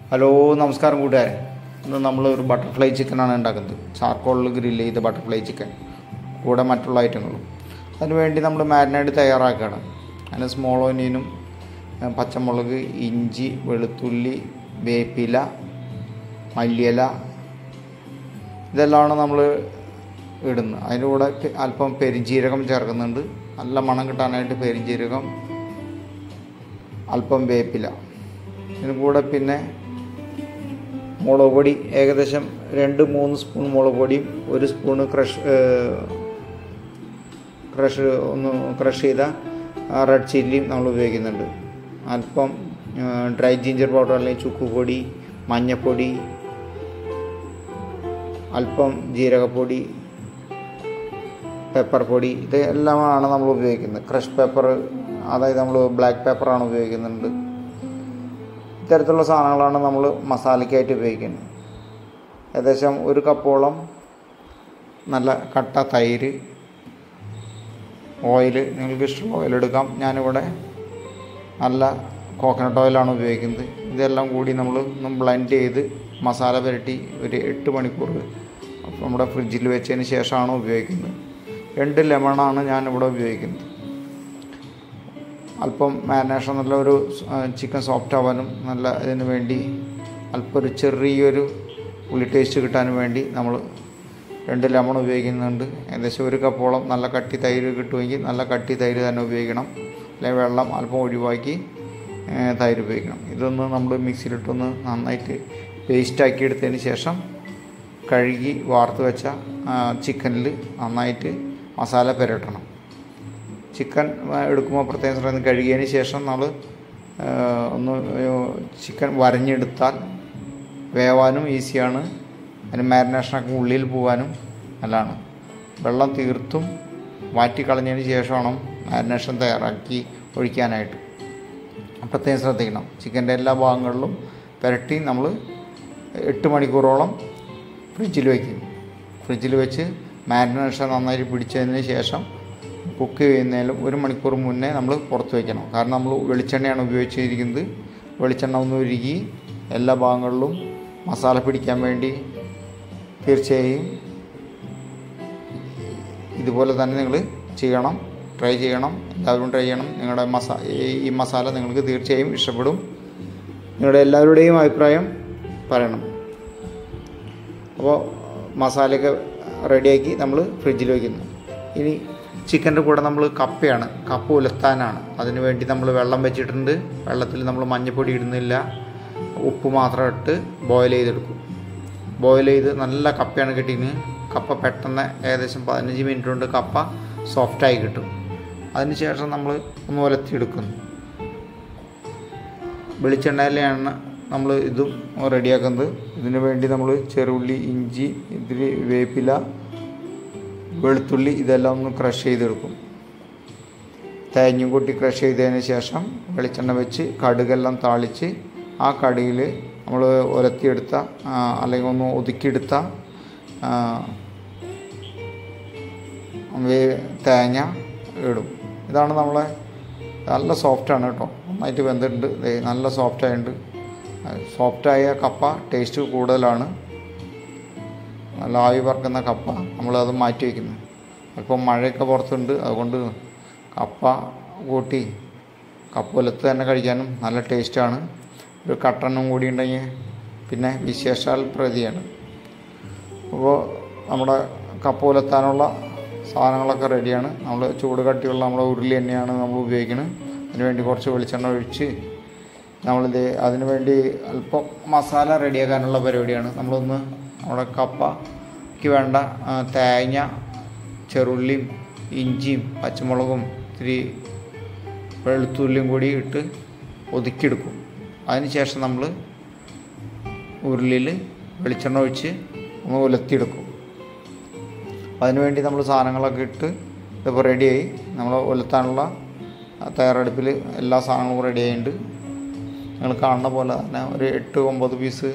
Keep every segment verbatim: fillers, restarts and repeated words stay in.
Hello നമസ്കാരം കൂട്ടുകാരെ. ഇന്ന് നമ്മൾ ഒരു ബട്ടർഫ്ലൈ ചിക്കനാണ് ഉണ്ടാക്കുന്നത്. ചാർക്കോളിൽ ഗ്രില്ല് ചെയ്ത ബട്ടർഫ്ലൈ ചിക്കൻ കൂടെ മറ്റുള്ള ഐറ്റങ്ങളും. അതിനുവേണ്ടി നമ്മൾ മാരിനേഡ് തയ്യാറാക്കുകയാണ്. അതിന് സ്മോൾ ഓനിയനും പച്ചമുളക്, ഇഞ്ചി, വെളുത്തുള്ളി, വേപ്പില, മല്ലിയില ഇതെല്ലാമാണ് നമ്മൾ ഇടുന്നത്. അതിൻ്റെ കൂടെ അല്പം പെരിഞ്ജീരകം ചേർക്കുന്നുണ്ട്. നല്ല മണം കിട്ടാനായിട്ട് പെരിഞ്ജീരകം, അല്പം വേപ്പില. ഇതിന് കൂടെ പിന്നെ മുളക് പൊടി ഏകദേശം രണ്ട് മൂന്ന് സ്പൂൺ മുളക് പൊടിയും ഒരു സ്പൂണ് ക്രഷ് ക്രഷ് ഒന്ന് ക്രഷ് ചെയ്ത റെഡ് ചില്ലിയും നമ്മൾ ഉപയോഗിക്കുന്നുണ്ട്. അല്പം ഡ്രൈ ജിഞ്ചർ പൗഡർ അല്ലെങ്കിൽ ചുക്കുപൊടി, മഞ്ഞൾപ്പൊടി, അല്പം ജീരകപ്പൊടി, പെപ്പർ പൊടി, ഇത് എല്ലാമാണ് നമ്മൾ ഉപയോഗിക്കുന്നത്. ക്രഷ് പെപ്പർ, അതായത് നമ്മൾ ബ്ലാക്ക് പെപ്പറാണ് ഉപയോഗിക്കുന്നുണ്ട്. ഇത്തരത്തിലുള്ള സാധനങ്ങളാണ് നമ്മൾ മസാലയ്ക്കായിട്ട് ഉപയോഗിക്കുന്നത്. ഏകദേശം ഒരു കപ്പോളം നല്ല കട്ട തൈര്, ഓയിൽ, നിങ്ങൾക്ക് ഇഷ്ടമുള്ള ഓയിൽ എടുക്കാം. ഞാനിവിടെ നല്ല കോക്കനട്ട് ഓയിലാണ് ഉപയോഗിക്കുന്നത്. ഇതെല്ലാം കൂടി നമ്മൾ ഒന്ന് ബ്ലെൻഡ് ചെയ്ത് മസാല പുരട്ടി ഒരു എട്ട് മണിക്കൂർ നമ്മുടെ ഫ്രിഡ്ജിൽ വെച്ചതിന് ശേഷമാണ് ഉപയോഗിക്കുന്നത്. രണ്ട് ലെമണാണ് ഞാനിവിടെ ഉപയോഗിക്കുന്നത്. അല്പം മാരിനേഷൻ നല്ല ഒരു ചിക്കൻ സോഫ്റ്റ് ആവാനും നല്ല ഇതിന് വേണ്ടി അല്പം ഒരു ചെറിയൊരു പുളി ടേസ്റ്റ് കിട്ടാനും വേണ്ടി നമ്മൾ രണ്ട് ലെമൺ ഉപയോഗിക്കുന്നുണ്ട്. ഏകദേശം ഒരു കപ്പോളം നല്ല കട്ടി തൈര് കിട്ടുമെങ്കിൽ നല്ല കട്ടി തൈര് തന്നെ ഉപയോഗിക്കണം. അല്ലെങ്കിൽ വെള്ളം അല്പം ഒഴിവാക്കി തൈര് ഉപയോഗിക്കണം. ഇതൊന്ന് നമ്മൾ മിക്സിയിലിട്ടൊന്ന് നന്നായിട്ട് പേസ്റ്റാക്കി എടുത്തതിന് ശേഷം കഴുകി വാർത്ത് വെച്ച ചിക്കനിൽ നന്നായിട്ട് മസാല പുരട്ടണം. ചിക്കൻ എടുക്കുമ്പോൾ പ്രത്യേകം ശ്രദ്ധ കഴുകിയതിന് ശേഷം നമ്മൾ ഒന്ന് ചിക്കൻ വരഞ്ഞെടുത്താൽ വേവാനും ഈസിയാണ്. അതിന് മാരിനേഷനൊക്കെ ഉള്ളിൽ പോകാനും നല്ലതാണ്. വെള്ളം തീർത്തും വാറ്റിക്കളഞ്ഞതിന് ശേഷമാണ് മാരിനേഷൻ തയ്യാറാക്കി ഒഴിക്കാനായിട്ട്. പ്രത്യേകം ശ്രദ്ധിക്കണം. ചിക്കൻ്റെ എല്ലാ ഭാഗങ്ങളിലും പുരട്ടി നമ്മൾ എട്ട് മണിക്കൂറോളം ഫ്രിഡ്ജിൽ വയ്ക്കും. ഫ്രിഡ്ജിൽ വെച്ച് മാരിനേഷൻ നന്നായിട്ട് പിടിച്ചതിന് ശേഷം കുക്ക് ചെയ്യുന്നതിലും ഒരു മണിക്കൂർ മുന്നേ നമ്മൾ പുറത്ത് വയ്ക്കണം. കാരണം നമ്മൾ വെളിച്ചെണ്ണയാണ് ഉപയോഗിച്ചിരിക്കുന്നത്. വെളിച്ചെണ്ണ ഒന്ന് ഉരുകി എല്ലാ ഭാഗങ്ങളിലും മസാല പിടിക്കാൻ വേണ്ടി തീർച്ചയായും ഇതുപോലെ തന്നെ നിങ്ങൾ ചെയ്യണം, ട്രൈ ചെയ്യണം. എല്ലാവരും ട്രൈ ചെയ്യണം. നിങ്ങളുടെ മസാ ഈ മസാല നിങ്ങൾക്ക് തീർച്ചയായും ഇഷ്ടപ്പെടും. നിങ്ങളുടെ എല്ലാവരുടെയും അഭിപ്രായം പറയണം. അപ്പോൾ മസാലയൊക്കെ റെഡിയാക്കി നമ്മൾ ഫ്രിഡ്ജിൽ വയ്ക്കുന്നു. ഇനി ചിക്കൻ്റെ കൂടെ നമ്മൾ കപ്പയാണ്, കപ്പ ഉലത്താനാണ്. അതിന് വേണ്ടി നമ്മൾ വെള്ളം വെച്ചിട്ടുണ്ട്. വെള്ളത്തിൽ നമ്മൾ മഞ്ഞൾപ്പൊടി ഇടുന്നില്ല, ഉപ്പ് മാത്രം ഇട്ട് ബോയിൽ ചെയ്തെടുക്കും. ബോയിൽ ചെയ്ത് നല്ല കപ്പയാണ് കിട്ടിയത്. കപ്പ പെട്ടെന്ന് ഏകദേശം പതിനഞ്ച് മിനിറ്റ് കൊണ്ട് കപ്പ സോഫ്റ്റായി കിട്ടും. അതിന് ശേഷം നമ്മൾ ഒന്ന് ഉലത്തിയെടുക്കുന്നു. വെളിച്ചെണ്ണയിലാണ് നമ്മൾ ഇതും റെഡിയാക്കുന്നത്. ഇതിനു വേണ്ടി നമ്മൾ ചെറുള്ളി, ഇഞ്ചി, ഇതിൽ വേപ്പില, വെളുത്തുള്ളി ഇതെല്ലാം ഒന്ന് ക്രഷ് ചെയ്തെടുക്കും. തേങ്ങയും കൂട്ടി ക്രഷ് ചെയ്തതിന് ശേഷം വെളിച്ചെണ്ണ വെച്ച് കടുകെല്ലാം താളിച്ച് ആ കടുകിൽ നമ്മൾ ഉലത്തിയെടുത്ത അല്ലെങ്കിൽ ഒന്ന് ഒതുക്കിയെടുത്ത തേങ്ങ ഇടും. ഇതാണ് നമ്മളെ നല്ല സോഫ്റ്റാണ് കേട്ടോ. നന്നായിട്ട് വെന്തിട്ടുണ്ട്. നല്ല സോഫ്റ്റായിട്ടുണ്ട്. സോഫ്റ്റായ കപ്പ ടേസ്റ്റ് കൂടുതലാണ്. നല്ല ആവി പറക്കുന്ന കപ്പ നമ്മളത് മാറ്റി വയ്ക്കുന്നു. അല്പം മഴയൊക്കെ പുറത്തുണ്ട്, അതുകൊണ്ട് കപ്പ കൂട്ടി കപ്പ ഉലത്ത് തന്നെ കഴിക്കാനും നല്ല ടേസ്റ്റാണ്. ഒരു കട്ടനും കൂടി ഉണ്ടെങ്കിൽ പിന്നെ വിശേഷാൽ പ്രതിയാണ്. അപ്പോൾ നമ്മുടെ കപ്പ ഉലത്താനുള്ള സാധനങ്ങളൊക്കെ റെഡിയാണ്. നമ്മൾ ചൂട് കട്ടിയുള്ള നമ്മുടെ ഉരുളി തന്നെയാണ് നമ്മൾ ഉപയോഗിക്കുന്നത്. അതിനുവേണ്ടി കുറച്ച് വെളിച്ചെണ്ണ ഒഴിച്ച് നമ്മളിത് അതിനു വേണ്ടി അല്പം മസാല റെഡിയാക്കാനുള്ള പരിപാടിയാണ്. നമ്മളൊന്ന് നമ്മുടെ കപ്പയ്ക്ക് വേണ്ട തേങ്ങ, ചെറുള്ളിയും ഇഞ്ചിയും പച്ചമുളകും ഇത്തിരി വെളുത്തുള്ളിയും കൂടി ഇട്ട് ഒതുക്കിയെടുക്കും. അതിന് ശേഷം നമ്മൾ ഉരുളിയിൽ വെളിച്ചെണ്ണ ഒഴിച്ച് ഒന്ന് ഉലത്തിയെടുക്കും. അതിനുവേണ്ടി നമ്മൾ സാധനങ്ങളൊക്കെ ഇട്ട് ഇതിപ്പോൾ റെഡിയായി. നമ്മൾ ഉലത്താനുള്ള തയ്യാറെടുപ്പിൽ എല്ലാ സാധനങ്ങളും റെഡി ആയിട്ടുണ്ട്. നിങ്ങൾ കാണുന്ന പോലെ തന്നെ ഒരു എട്ട് ഒമ്പത് പീസ്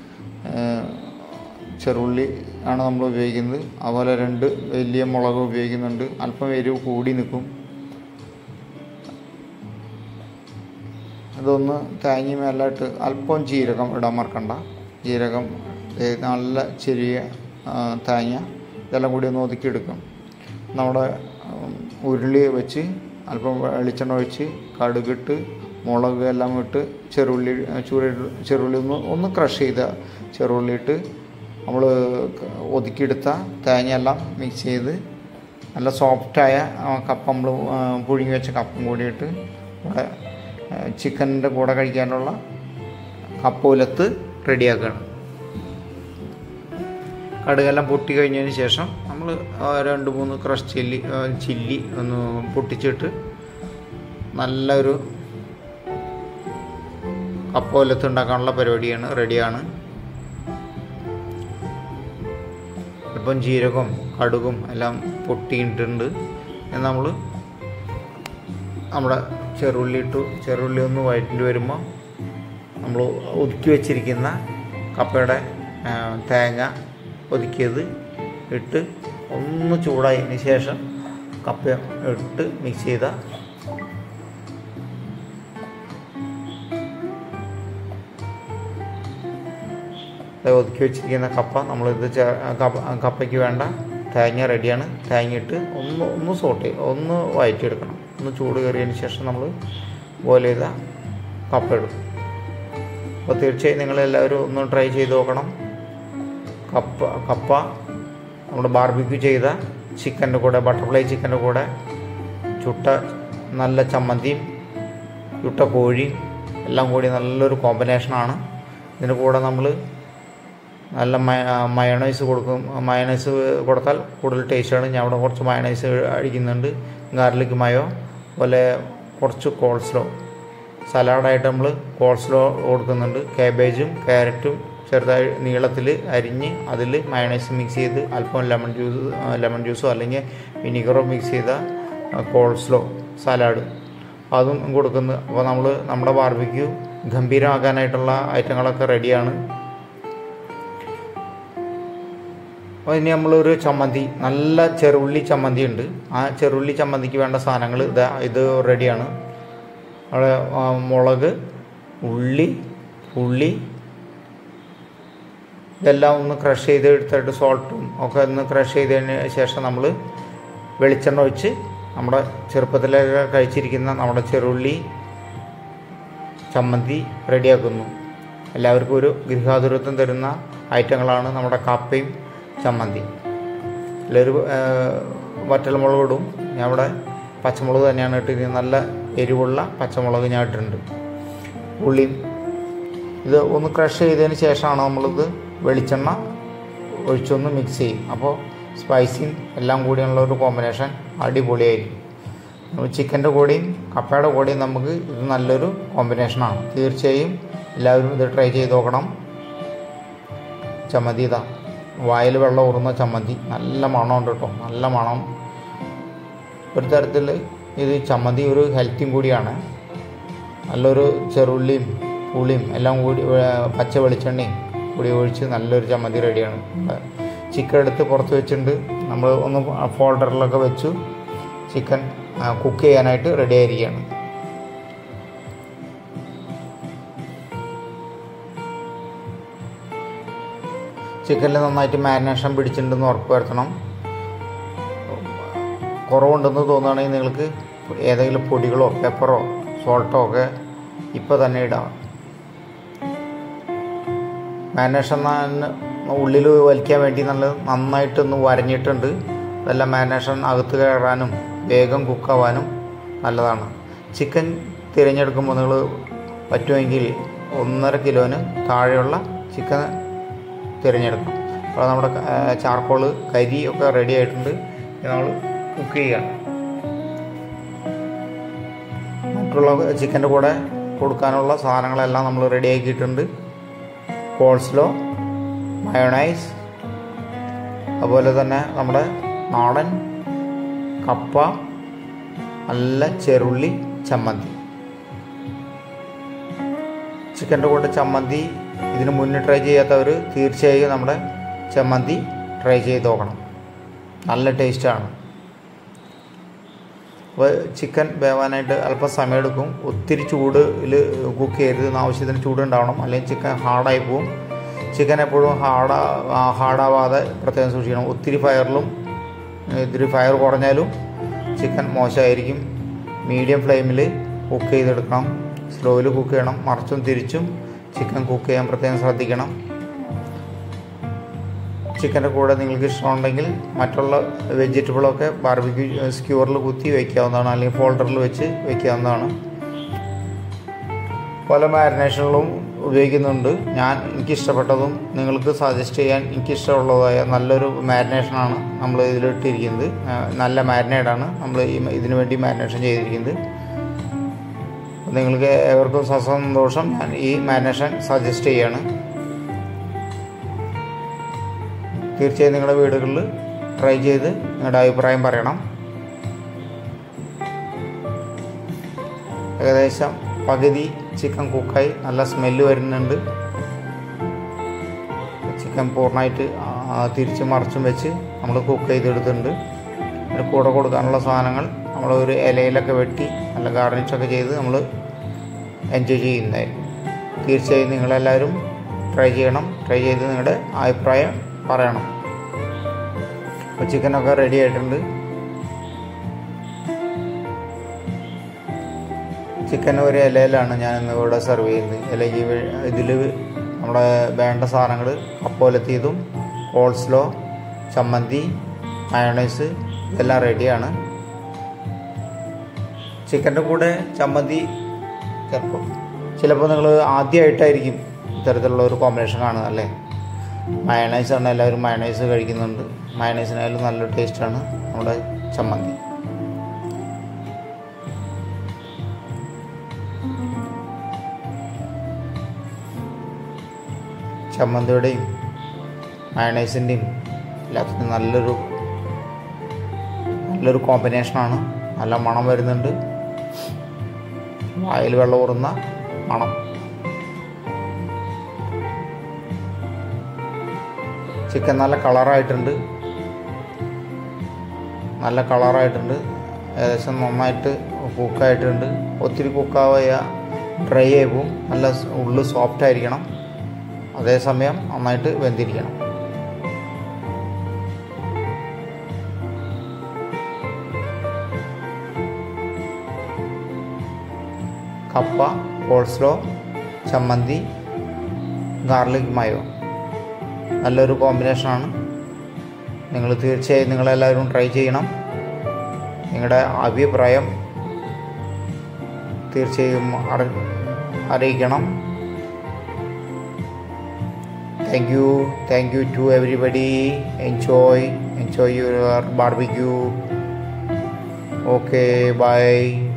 ചെറുള്ളി ആണ് നമ്മൾ ഉപയോഗിക്കുന്നത്. അതുപോലെ രണ്ട് വലിയ മുളക് ഉപയോഗിക്കുന്നുണ്ട്. അല്പം എരിവ് കൂടി നിൽക്കും. ഇതൊന്ന് തേങ്ങ മേലായിട്ട് അല്പം ജീരകം ഇടാൻ മറക്കണ്ട. ജീരകം നല്ല ചെറിയ തേങ്ങ ഇതെല്ലാം കൂടി ഒന്ന് ഒതുക്കിയെടുക്കും. നമ്മുടെ ഉരുളി വെച്ച് അല്പം വെളിച്ചെണ്ണ ഒഴിച്ച് കടുകിട്ട് മുളക് എല്ലാം ഇട്ട് ചെറുള്ളി ചൂര ചെറുള്ളി ഒന്ന് ഒന്ന് ക്രഷ് ചെയ്ത ചെറുള്ളി ഇട്ട് നമ്മൾ ഒതുക്കിയെടുത്ത തേങ്ങയെല്ലാം മിക്സ് ചെയ്ത് നല്ല സോഫ്റ്റായ കപ്പ നമ്മൾ പുഴുങ്ങി വെച്ച കപ്പും കൂടിയിട്ട് ഇവിടെ ചിക്കനിൻ്റെ കൂടെ കഴിക്കാനുള്ള കപ്പ ഉലത്ത് റെഡിയാക്കുകയാണ്. കടുകെല്ലാം പൊട്ടി കഴിഞ്ഞതിന് ശേഷം നമ്മൾ രണ്ട് മൂന്ന് ക്രഷ് ചില്ലി ചില്ലി ഒന്ന് പൊട്ടിച്ചിട്ട് നല്ലൊരു കപ്പ ഉലത്ത് ഉണ്ടാക്കാനുള്ള പരിപാടിയാണ് റെഡിയാണ്. ഇപ്പം ജീരകവും കടുകും എല്ലാം പൊട്ടിയിട്ടുണ്ട്. നമ്മൾ നമ്മുടെ ചെറുള്ളി ഇട്ടു. ചെറുള്ളി ഒന്ന് വഴറ്റി വരുമ്പോൾ നമ്മൾ ഒതുക്കി വെച്ചിരിക്കുന്ന കപ്പയുടെ തേങ്ങ ഒതുക്കിയത് ഇട്ട് ഒന്ന് ചൂടായതിന് ശേഷം കപ്പ ഇട്ട് മിക്സ് ചെയ്ത ഒതുക്കി വെച്ചിരിക്കുന്ന കപ്പ നമ്മളിത് കപ്പയ്ക്ക് വേണ്ട തേങ്ങ റെഡിയാണ്. തേങ്ങ ഇട്ട് ഒന്ന് ഒന്ന് സോട്ട് ഒന്ന് വഴറ്റിയെടുക്കണം. ഒന്ന് ചൂട് കയറിയതിന് ശേഷം നമ്മൾ ബോയിൽ ചെയ്ത കപ്പ ഇടും. അപ്പോൾ തീർച്ചയായും നിങ്ങളെല്ലാവരും ഒന്ന് ട്രൈ ചെയ്ത് നോക്കണം. കപ്പ കപ്പ നമ്മുടെ ബാർബിക്യൂ ചെയ്ത ചിക്കൻ്റെ കൂടെ ബട്ടർഫ്ലൈ ചിക്കൻ്റെ കൂടെ ചുട്ട നല്ല ചമ്മന്തിയും ചുട്ട കോഴിയും എല്ലാം കൂടി നല്ലൊരു കോമ്പിനേഷനാണ്. ഇതിന് കൂടെ നമ്മൾ നല്ല മയണൈസ് കൊടുക്കും. മയണൈസ് കൊടുത്താൽ കൂടുതൽ ടേസ്റ്റാണ്. ഞാൻ അവിടെ കുറച്ച് മയണൈസ് അടിക്കുന്നുണ്ട്. ഗാർലിക് മയോ പോലെ കുറച്ച് കോൾസ്ലോ സലാഡായിട്ട് നമ്മൾ കോൾസ്ലോ കൊടുക്കുന്നുണ്ട്. കാബേജും ക്യാരറ്റും ചെറുതായി നീളത്തിൽ അരിഞ്ഞ് അതിൽ മയണൈസ് മിക്സ് ചെയ്ത് അല്പം ലെമൺ ജ്യൂസ് ലെമൺ ജ്യൂസോ അല്ലെങ്കിൽ വിനീഗറോ മിക്സ് ചെയ്ത കോൾസ്ലോ സലാഡ് അതും കൊടുക്കുന്നു. അപ്പോൾ നമ്മൾ നമ്മുടെ ബാർബിക്യൂ ഗംഭീരമാക്കാനായിട്ടുള്ള ഐറ്റങ്ങളൊക്കെ റെഡിയാണ്. അപ്പോൾ ഇനി നമ്മളൊരു ചമ്മന്തി നല്ല ചെറുള്ളി ചമ്മന്തി ഉണ്ട്. ആ ചെറുള്ളി ചമ്മന്തിക്ക് വേണ്ട സാധനങ്ങൾ ഇത് ഇത് റെഡിയാണ്. അവിടെ മുളക്, ഉള്ളി, പുളി ഇതെല്ലാം ഒന്ന് ക്രഷ് ചെയ്ത് എടുത്തിട്ട് സോൾട്ടും ഒക്കെ ഒന്ന് ക്രഷ് ചെയ്തതിന് ശേഷം നമ്മൾ വെളിച്ചെണ്ണ ഒഴിച്ച് നമ്മുടെ ചെറുപ്പത്തിലൊക്കെ കഴിച്ചിരിക്കുന്ന നമ്മുടെ ചെറുള്ളി ചമ്മന്തി റെഡിയാക്കുന്നു. എല്ലാവർക്കും ഒരു ഗൃഹാതുരത്വം തരുന്ന ഐറ്റങ്ങളാണ് നമ്മുടെ കപ്പയും ചമ്മന്തി. എല്ലാവരും വറ്റൽമുളക് ഇടും. ഞാൻ ഇവിടെ പച്ചമുളക് തന്നെയാണ് ഇട്ടിരിക്കുന്നത്. നല്ല എരിവുള്ള പച്ചമുളക് ഞാൻ ഇട്ടിട്ടുണ്ട്. ഉള്ളിയും ഇത് ഒന്ന് ക്രഷ് ചെയ്തതിന് ശേഷമാണ് നമ്മളിത് വെളിച്ചെണ്ണ ഒഴിച്ചൊന്ന് മിക്സ് ചെയ്യും. അപ്പോൾ സ്പൈസിയും എല്ലാം കൂടിയുള്ള ഒരു കോമ്പിനേഷൻ അടിപൊളിയായിരിക്കും. ചിക്കൻ്റെ കൂടെയും കപ്പയുടെ കൂടെയും നമുക്ക് ഇത് നല്ലൊരു കോമ്പിനേഷനാണ്. തീർച്ചയായും എല്ലാവരും ഇത് ട്രൈ ചെയ്ത് നോക്കണം. ചമ്മന്തി ഇതാ വായിൽ വെള്ളം ഊറുന്ന ചമ്മന്തി. നല്ല മണമുണ്ട് കേട്ടോ, നല്ല മണം. ഒരു തരത്തിൽ ഇത് ചമ്മന്തി ഒരു ഹെൽത്തിയും കൂടിയാണ്. നല്ലൊരു ചെറുള്ളിയും പുളിയും എല്ലാം കൂടി പച്ച വെളിച്ചെണ്ണയും കൂടി ഒഴിച്ച് നല്ലൊരു ചമ്മന്തി റെഡിയാണ്. ചിക്കൻ എടുത്ത് പുറത്ത് വെച്ചിട്ടുണ്ട്. നമ്മൾ ഒന്ന് ഫോൾഡറിലൊക്കെ വെച്ചു ചിക്കൻ കുക്ക് ചെയ്യാനായിട്ട് റെഡി ആയിരിക്കുകയാണ്. ചിക്കനിൽ നന്നായിട്ട് മാരിനേഷൻ പിടിച്ചിട്ടുണ്ടെന്ന് ഉറപ്പ് വരുത്തണം. കുറവുണ്ടെന്ന് തോന്നുകയാണെങ്കിൽ നിങ്ങൾക്ക് ഏതെങ്കിലും പൊടികളോ പെപ്പറോ സോൾട്ടോ ഒക്കെ ഇപ്പോൾ തന്നെ ഇടാം. മാരിനേഷൻ ഉള്ളിൽ വലിക്കാൻ വേണ്ടി നല്ല നന്നായിട്ടൊന്ന് വരഞ്ഞിട്ടുണ്ട്. അതെല്ലാം മാരിനേഷൻ അകത്ത് കയറാനും വേഗം കുക്കാവാനും നല്ലതാണ്. ചിക്കൻ തിരഞ്ഞെടുക്കുമ്പോൾ നിങ്ങൾ പറ്റുമെങ്കിൽ ഒന്നര കിലോന് താഴെയുള്ള ചിക്കൻ തിരഞ്ഞെടുക്കണം. അപ്പോൾ നമ്മുടെ ചാർക്കോള് കരി ഒക്കെ റെഡി ആയിട്ടുണ്ട്. നമ്മൾ കുക്ക് ചെയ്യുക. മറ്റുള്ള ചിക്കൻ്റെ കൂടെ കൊടുക്കാനുള്ള സാധനങ്ങളെല്ലാം നമ്മൾ റെഡി ആക്കിയിട്ടുണ്ട്. കോൾസ്ലോ, മയോണൈസ്, അതുപോലെ തന്നെ നമ്മുടെ നാടൻ കപ്പ, നല്ല ചെറുള്ളി ചമ്മന്തി. ചിക്കൻ്റെ കൂടെ ചമ്മന്തി ഇതിന് മുന്നേ ട്രൈ ചെയ്യാത്തവർ തീർച്ചയായും നമ്മുടെ ചമ്മന്തി ട്രൈ ചെയ്ത് നോക്കണം. നല്ല ടേസ്റ്റാണ്. അപ്പോൾ ചിക്കൻ വേവാനായിട്ട് അല്പം സമയമെടുക്കും. ഒത്തിരി ചൂടിൽ കുക്ക് ചെയ്യരുത്, ആവശ്യത്തിന് ചൂടുണ്ടാവണം, അല്ലെങ്കിൽ ചിക്കൻ ഹാർഡായി പോവും. ചിക്കൻ എപ്പോഴും ഹാർഡാ ഹാർഡാവാതെ പ്രത്യേകം സൂക്ഷിക്കണം. ഒത്തിരി ഫയറിലും ഇത്തിരി ഫയർ കുറഞ്ഞാലും ചിക്കൻ മോശമായിരിക്കും. മീഡിയം ഫ്ലെയിമിൽ കുക്ക് ചെയ്തെടുക്കണം, സ്ലോയിൽ കുക്ക് ചെയ്യണം. മറിച്ചും തിരിച്ചും ചിക്കൻ കുക്ക് ചെയ്യാൻ പ്രത്യേകം ശ്രദ്ധിക്കണം. ചിക്കൻ്റെ കൂടെ നിങ്ങൾക്ക് ഇഷ്ടമുണ്ടെങ്കിൽ മറ്റുള്ള വെജിറ്റബിളൊക്കെ ബാർബിക്യൂ സ്ക്യൂറിൽ കുത്തി വയ്ക്കാവുന്നതാണ്, അല്ലെങ്കിൽ ഫോൾഡറിൽ വെച്ച് വയ്ക്കാവുന്നതാണ്. പല മാരിനേഷനുകളും ഉപയോഗിക്കുന്നുണ്ട്. ഞാൻ എനിക്കിഷ്ടപ്പെട്ടതും നിങ്ങൾക്ക് സജസ്റ്റ് ചെയ്യാൻ എനിക്കിഷ്ടമുള്ളതായ നല്ലൊരു മാരിനേഷനാണ് നമ്മൾ ഇതിലിട്ടിരിക്കുന്നത്. നല്ല മാരിനേഡാണ് നമ്മൾ ഈ ഇതിനു വേണ്ടി മാരിനേഷൻ ചെയ്തിരിക്കുന്നത്. നിങ്ങൾക്ക് ഏവർക്കും സസന്തോഷം ഞാൻ ഈ മാരിനേഷൻ സജസ്റ്റ് ചെയ്യാണ്. തീർച്ചയായും നിങ്ങളുടെ വീടുകളിൽ ട്രൈ ചെയ്ത് നിങ്ങളുടെ അഭിപ്രായം പറയണം. ഏകദേശം പകുതി ചിക്കൻ കുക്കായി, നല്ല സ്മെല്ല് വരുന്നുണ്ട്. ചിക്കൻ പൂർണ്ണമായിട്ട് തിരിച്ചും മറിച്ചും വെച്ച് നമ്മൾ കുക്ക് ചെയ്തെടുത്തിട്ടുണ്ട്. അതിന് കൂടെ കൊടുക്കാനുള്ള സാധനങ്ങൾ നമ്മൾ ഒരു ഇലയിലൊക്കെ വെട്ടി നല്ല ഗാർണിഷൊക്കെ ചെയ്ത് നമ്മൾ എൻജോയ് ചെയ്യുന്നതായിരിക്കും. തീർച്ചയായും നിങ്ങളെല്ലാവരും ട്രൈ ചെയ്യണം. ട്രൈ ചെയ്ത് നിങ്ങളുടെ അഭിപ്രായം പറയണം. അപ്പോൾ ചിക്കനൊക്കെ റെഡി ആയിട്ടുണ്ട്. ചിക്കൻ ഒരു ഇലയിലാണ് ഞാൻ ഇന്ന് ഇവിടെ സെർവ് ചെയ്യുന്നത്. ഇലയ്ക്ക് ഇതിൽ നമ്മുടെ വേണ്ട സാധനങ്ങൾ കപ്പോലത്തിയതും കോൾസ്ലോ, ചമ്മന്തി, മയോണൈസ് ഇതെല്ലാം റെഡിയാണ്. ചിക്കൻ്റെ കൂടെ ചമ്മന്തി ചിലപ്പോൾ ചിലപ്പോൾ നിങ്ങൾ ആദ്യമായിട്ടായിരിക്കും ഇത്തരത്തിലുള്ള ഒരു കോമ്പിനേഷൻ കാണുന്നത് അല്ലേ. മയണൈസാണ്, എല്ലാവരും മയണൈസ് കഴിക്കുന്നുണ്ട്. മയണൈസിനായാലും നല്ലൊരു ടേസ്റ്റാണ് നമ്മുടെ ചമ്മന്തി. ചമ്മന്തിയുടെയും മയണൈസിൻ്റെയും എല്ലാത്തിനും നല്ലൊരു നല്ലൊരു കോമ്പിനേഷനാണ്. നല്ല മണം വരുന്നുണ്ട്, വായിൽ വെള്ളമൂറുന്ന മണം. ചിക്കൻ നല്ല കളറായിട്ടുണ്ട്, നല്ല കളറായിട്ടുണ്ട്. ഏകദേശം നന്നായിട്ട് കുക്കായിട്ടുണ്ട്. ഒത്തിരി കുക്കാവുക ഡ്രൈ ആയി പോവും. നല്ല ഉള്ളു സോഫ്റ്റ് ആയിരിക്കണം, അതേസമയം നന്നായിട്ട് വെന്തിരിക്കണം. കപ്പ, കോൾസ്ലോ, ചമ്മന്തി, ഗാർലിക് മയോ നല്ലൊരു കോമ്പിനേഷനാണ്. നിങ്ങൾ തീർച്ചയായും നിങ്ങളെല്ലാവരും ട്രൈ ചെയ്യണം. നിങ്ങളുടെ അഭിപ്രായം തീർച്ചയായും അറി അറിയിക്കണം. Thank you thank you to everybody. Enjoy enjoy your barbecue. Okay, by.